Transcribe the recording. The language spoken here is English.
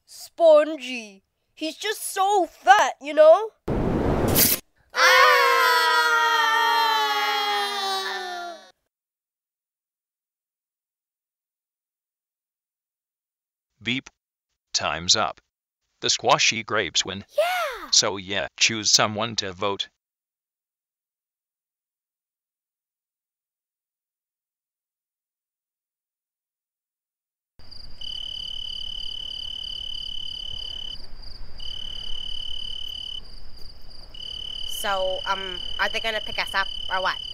Spongy. He's just so fat, you know? Beep. Time's up. The squashy grapes win. Yeah! So yeah, choose someone to vote. So, are they gonna pick us up or what?